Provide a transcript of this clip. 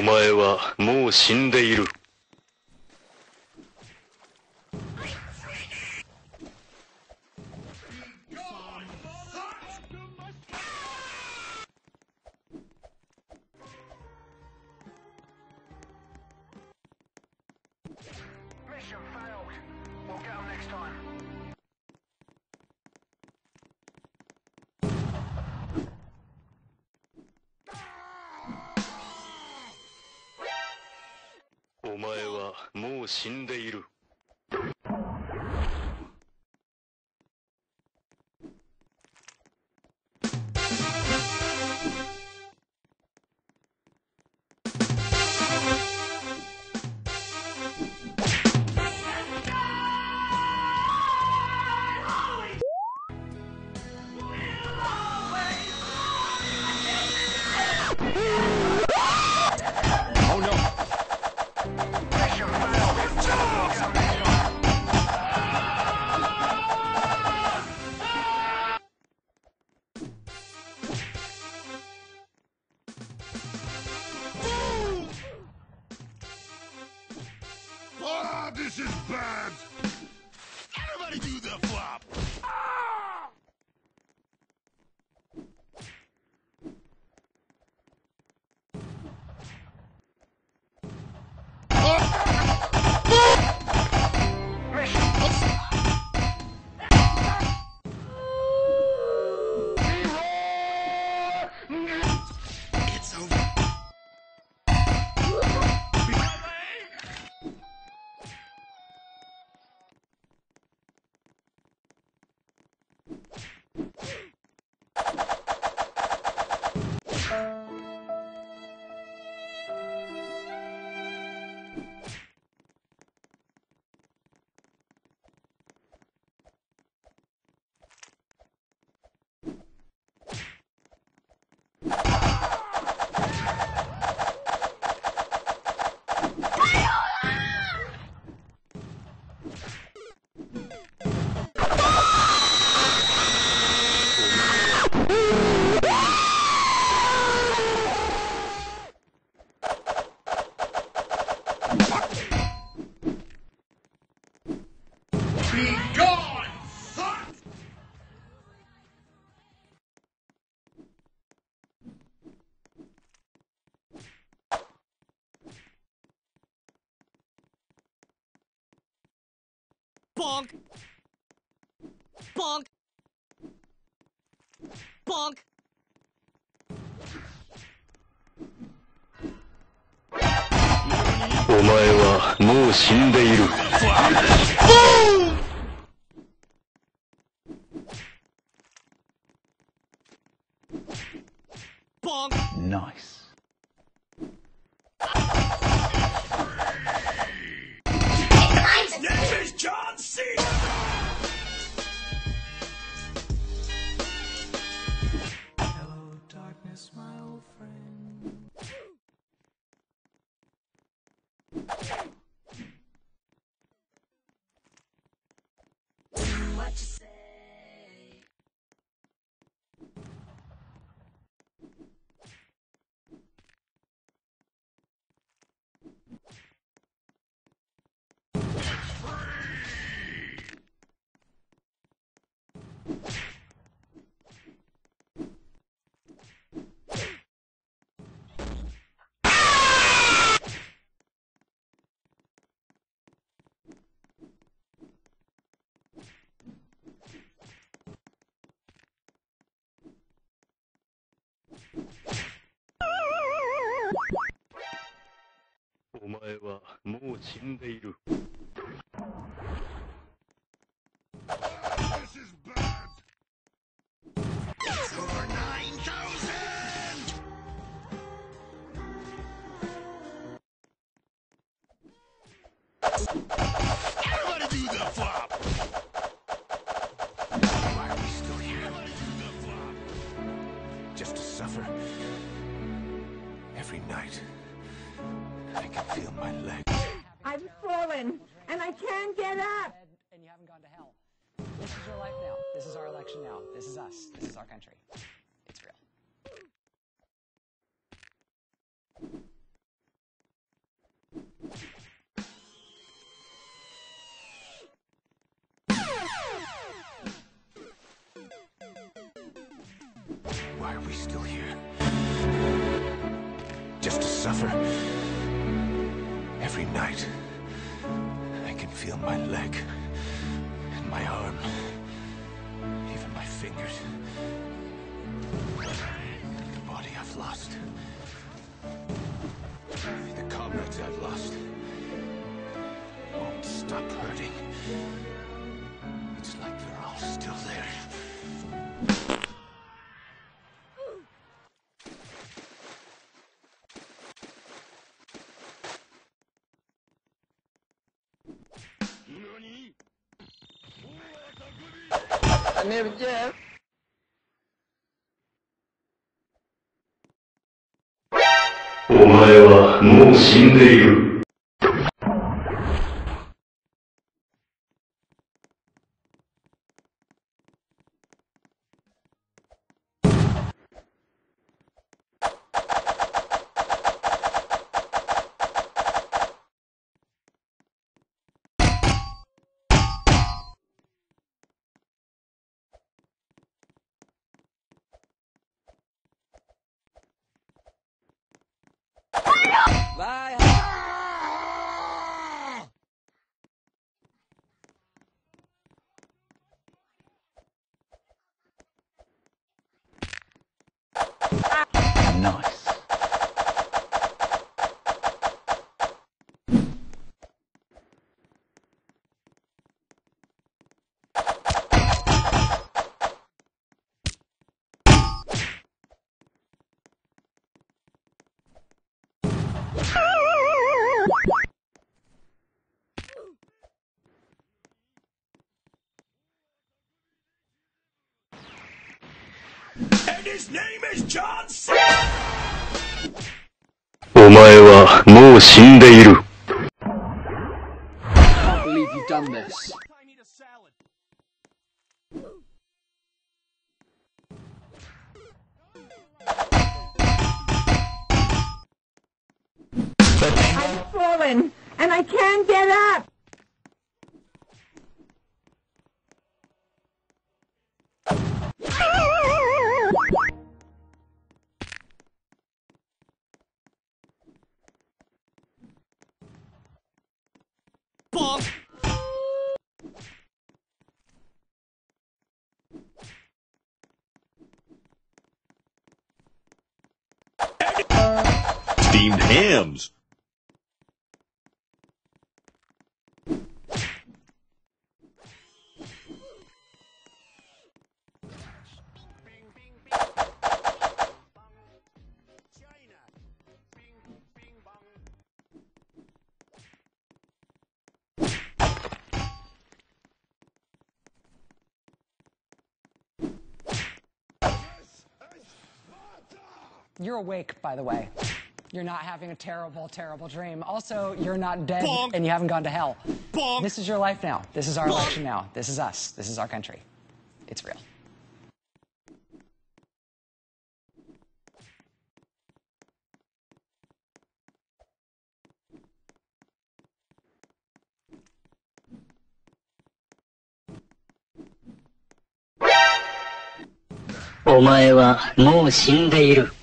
前はもう死んでいる。お前はもう死んでいる。 This is bad! Everybody do the flop! It's over. Be gone, son! Bonk! Bonk! Bonk! お前はもう死んでいる。 Bonk! Nice. This is John Cena! Hello, darkness, my old friend. What you say? お前はもう死んでいる。 This is bad! It's over 9,000! Everybody do the flop! Why are we still here? Everybody do the flop! Just to suffer. Every night, I can feel my legs. I've fallen, and I can't get up. And you haven't gone to hell. This is your life now. This is our election now. This is us. This is our country. It's real. still here? Just to suffer? Every night, I can feel my leg and my arm, even my fingers. The body I've lost. The comrades I've lost won't stop hurting. It's like they're all still there. Jeff. お前はもう死んでいる。 Bye. Nice. And his name is John C. お前はもう死んでいる。 Can't believe you've done this. I need a salad. I've fallen, and I can't get up. Steamed hams. You're awake, by the way. You're not having a terrible, terrible dream. Also, you're not dead Bonk. and you haven't gone to hell. Bonk. This is your life now. This is our election now. This is us. This is our country. It's real. "お前はもう死んでいる。